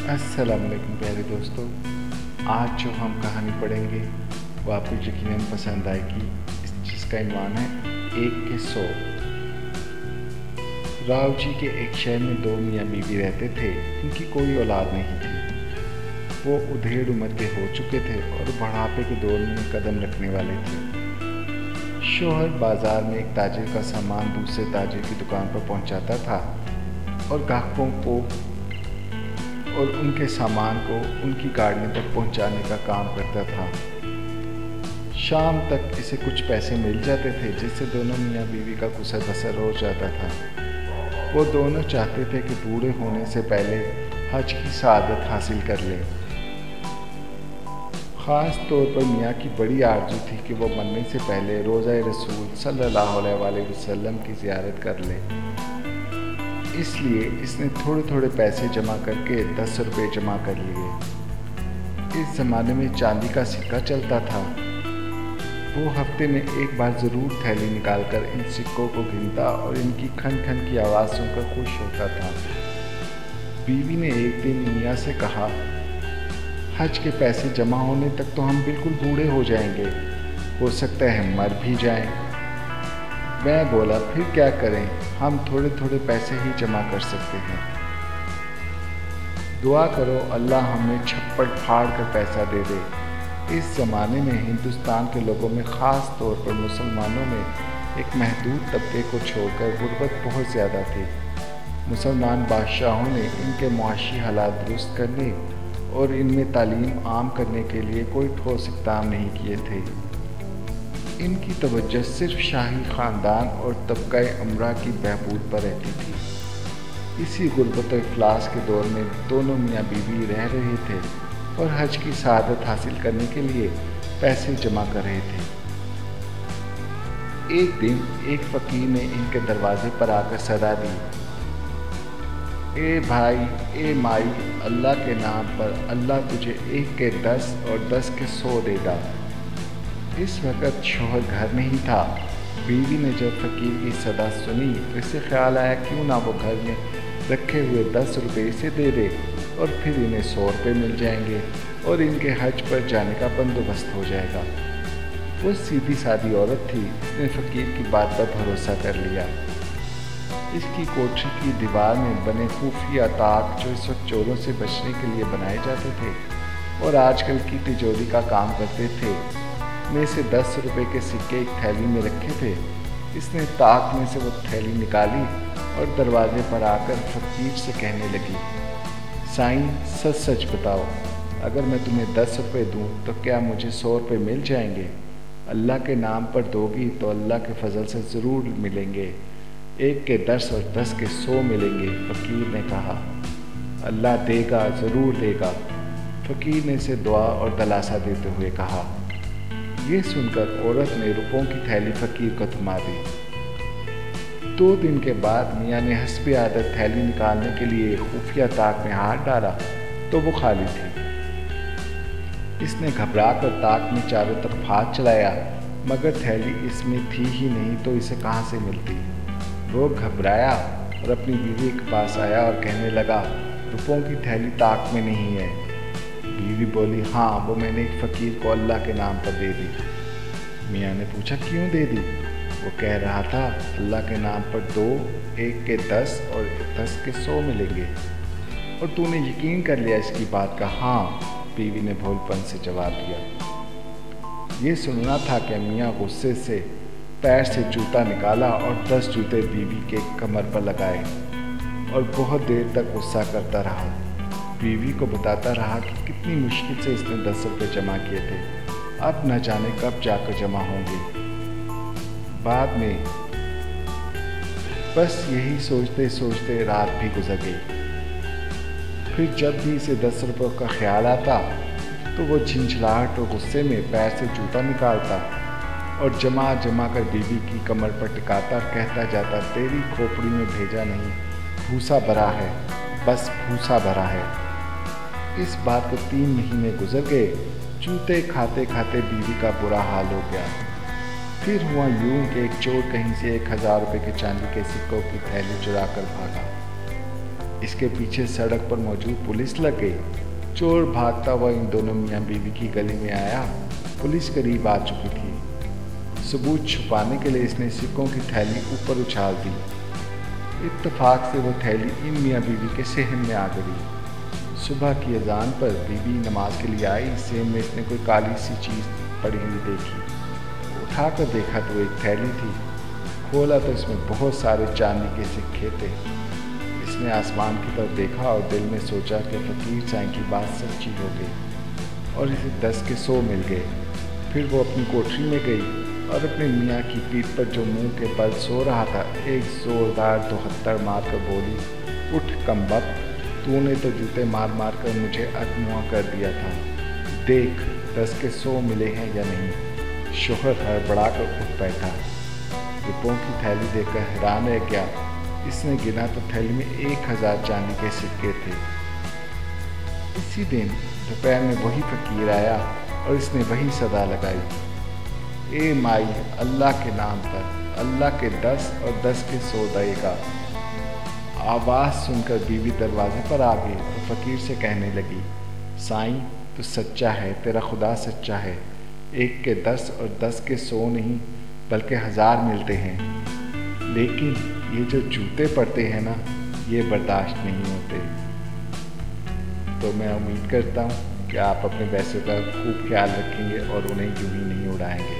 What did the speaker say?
अस्सलाम वालेकुम प्यारे दोस्तों। आज जो हम कहानी पढ़ेंगे वो आपको यकीनन पसंद आएगी। जिसका इन्वान है 1 के 100। राव जी के एक शहर में 2 मियाँ बीवी रहते थे। इनकी कोई औलाद नहीं थी। वो उधेड़ उम्र के हो चुके थे और बुढ़ापे के दौर में कदम रखने वाले थे। शौहर बाजार में एक ताजिर का सामान दूसरे ताजिर की दुकान पर पहुंचाता था और ग्राहकों को और उनके सामान को उनकी गाड़ियों तक पहुंचाने का काम करता था। शाम तक इसे कुछ पैसे मिल जाते थे जिससे दोनों मियाँ बीवी का गुजर बसर हो जाता था। वो दोनों चाहते थे कि बूढ़े होने से पहले हज की सआदत हासिल कर लें। ख़ास तौर पर मियाँ की बड़ी आरज़ू थी कि वो मरने से पहले रोज़ा रसूल सल्लल्लाहु अलैहि वसल्लम की ज़ियारत कर ले। इसलिए इसने थोड़े थोड़े पैसे जमा करके 10 रुपये जमा कर लिए। इस ज़माने में चांदी का सिक्का चलता था। वो हफ्ते में एक बार ज़रूर थैली निकालकर इन सिक्कों को गिनता और इनकी खन खन की आवाज़ सुनकर खुश होता था। बीवी ने एक दिन मियाँ से कहा, हज के पैसे जमा होने तक तो हम बिल्कुल बूढ़े हो जाएंगे, हो सकता है मर भी जाएं। मैं बोला, फिर क्या करें, हम थोड़े थोड़े पैसे ही जमा कर सकते हैं। दुआ करो अल्लाह हमें छप्पड़ फाड़ कर पैसा दे दे। इस ज़माने में हिंदुस्तान के लोगों में ख़ास तौर पर मुसलमानों में एक महदूद तबके को छोड़कर गुर्बत बहुत ज़्यादा थी। मुसलमान बादशाहों ने इनके मुआशी हालात दुरुस्त करने और इनमें तालीम आम करने के लिए कोई ठोस इक़दाम नहीं किए थे। इनकी तवज्जो सिर्फ शाही ख़ानदान और तबका अमरा की बहबूद पर रहती थी। इसी गुर्बत इफ़लास के दौर में दोनों मियाँ बीवी रह रहे थे और हज की सआदत हासिल करने के लिए पैसे जमा कर रहे थे। एक दिन एक फ़कीर ने इनके दरवाजे पर आकर सदा दी, ए भाई, ए माई, अल्लाह के नाम पर अल्लाह तुझे 1 के 10 और 10 के 100 देगा। इस वक्त शौहर घर नहीं था। बीवी ने जब फ़कीर की सदा सुनी तो इसे ख्याल आया क्यों ना वो घर में रखे हुए 10 रुपये इसे दे दे और फिर इन्हें 100 रुपये मिल जाएंगे और इनके हज पर जाने का बंदोबस्त हो जाएगा। वो सीधी सादी औरत थी। इसने फ़कीर की बात पर भरोसा कर लिया। इसकी कोठरी की दीवार में बने खुफिया ताक जो इस वक्त चोरों से बचने के लिए बनाए जाते थे और आजकल की तिजोरी का काम करते थे, में से 10 रुपये के सिक्के एक थैली में रखे थे। इसने ताक में से वो थैली निकाली और दरवाजे पर आकर फ़कीर से कहने लगी, साईं, सच सच बताओ, अगर मैं तुम्हें 10 रुपये दूँ तो क्या मुझे 100 रुपये मिल जाएंगे? अल्लाह के नाम पर दोगी तो अल्लाह के फजल से ज़रूर मिलेंगे। 1 के 10 और 10 के 100 मिलेंगे। फ़कीर ने कहा, अल्लाह देगा, ज़रूर देगा। फ़कीर ने इसे दुआ और दलासा देते हुए कहा। ये सुनकर औरत ने रुपयों की थैली फ़कीर को थमा दी। 2 दिन के बाद मियाँ ने हस्बे आदत थैली निकालने के लिए खुफिया ताक में हाथ डाला तो वो खाली थी। इसने घबरा कर ताक में चारों तरफ हाथ चलाया मगर थैली इसमें थी ही नहीं तो इसे कहाँ से मिलती। वो घबराया और अपनी बीवी के पास आया और कहने लगा, रुपयों की थैली ताक में नहीं है। बीवी बोली, हाँ, वो मैंने एक फ़कीर को अल्लाह के नाम पर दे दी। मियाँ ने पूछा, क्यों दे दी? वो कह रहा था, अल्लाह के नाम पर 2, 1 के 10 और 10 के 100 मिलेंगे। और तूने यकीन कर लिया इसकी बात का? हाँ, बीवी ने भोलपन से जवाब दिया। ये सुनना था कि मियाँ गुस्से से पैर से जूता निकाला और 10 जूते बीवी के कमर पर लगाए और बहुत देर तक गुस्सा करता रहा। बीवी को बताता रहा कि कितनी मुश्किल से इसने 10 रुपये जमा किए थे, अब न जाने कब जाकर जमा होंगे। बाद में बस यही सोचते सोचते रात भी गुजर गई। फिर जब भी इसे 10 रुपये का ख्याल आता तो वो झिंझलाहट और गुस्से में पैर से जूता निकालता और जमा जमा कर बीवी की कमर पर टिकाता कहता जाता, तेरी खोपड़ी में भेजा नहीं, भूसा भरा है, बस भूसा भरा है। इस बात को 3 महीने गुजर गए। जूते खाते खाते बीवी का बुरा हाल हो गया। फिर हुआ यूं कि एक चोर कहीं से 1000 रुपये के चांदी के सिक्कों की थैली चुरा कर भागा। اس کے پیچھے سڑک پر موجود پولیس لگ گئی۔ چور بھاگتا ہوا ان دونوں میاں بیوی کی گلی میں آیا۔ پولیس قریب آ چکی تھی۔ ثبوت چھپانے کے لیے اس نے سکوں کی تھیلی اوپر اچھال دی۔ اتفاق سے وہ تھیلی ان میاں بیوی کے صحن میں آ گئی۔ صبح کی اذان پر بیوی نماز کے لیے آئی۔ صحن میں اس نے کوئی کالی سی چیز پڑی ہوئی دیکھی۔ اٹھا کر دیکھا تو ایک تھیلی تھی۔ کھولا تو اس میں بہت سارے چاندی کے سکے تھے۔ اس نے آسمان کی طرف دیکھا اور دل میں سوچا کہ فقیر سائیں کی بات سچی ہو گئی اور اسے 10 کے 100 مل گئے۔ پھر وہ اپنی کوٹری میں گئی اور اپنے میاں کی پیٹھ پر جو منہ کے بل سو رہا تھا ایک زوردار دوہتر مار کر بولی، اٹھ کمبخت، تو نے تو جوتے مار مار کر مجھے ادموا کر دیا تھا، دیکھ 10 کے 100 ملے ہیں یا نہیں۔ شوہر ہڑبڑا کر اٹھ بیٹھا، روپوں کی تھیلی دیکھ کر حیران رہ گیا۔ اس نے گنا تو تھیلی میں 1000 چاندی کے سکے تھے۔ اسی دن دوپہر میں وہی فقیر آیا اور اس نے وہی صدا لگائی، اے مائی اللہ کے نام پر اللہ کے 10 اور 10 کے 100 دے گا۔ آواز سن کر بیوی دروازے پر آ گئی اور فقیر سے کہنے لگی، سائیں تو سچا ہے، تیرا خدا سچا ہے، 1 کے 10 اور 10 کے 100 نہیں بلکہ 1000 ملتے ہیں، لیکن یہ جو جوتے پڑتے ہیں نا یہ برداشت نہیں ہوتے۔ تو میں امید کرتا ہوں کہ آپ اپنے پیسوں کا خوب خیال رکھیں گے اور انہیں یوں ہی نہیں اڑائیں گے۔